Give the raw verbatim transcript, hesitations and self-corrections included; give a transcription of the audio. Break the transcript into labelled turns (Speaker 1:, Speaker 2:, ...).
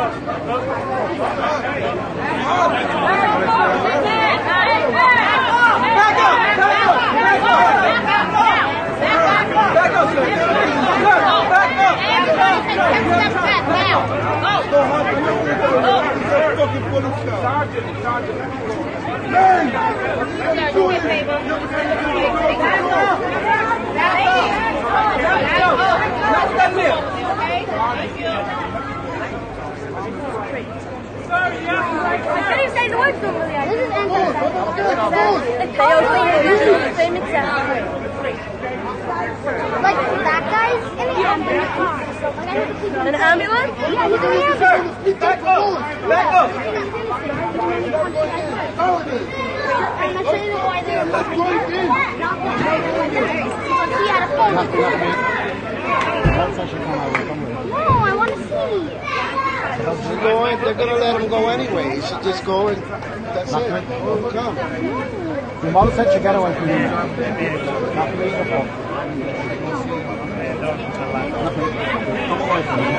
Speaker 1: Like that guy's in the ambulance.
Speaker 2: An ambulance?
Speaker 1: Yeah, he's in the ambulance.
Speaker 3: Back up! Back up!
Speaker 1: I'm not sure why they're he had a phone. No, I want to see.
Speaker 3: They're, going, they're gonna let him go anyway. He should just go and that's it. Oh, come.
Speaker 4: Your mom said she got away from you. Not for me, the fault. Come away from me.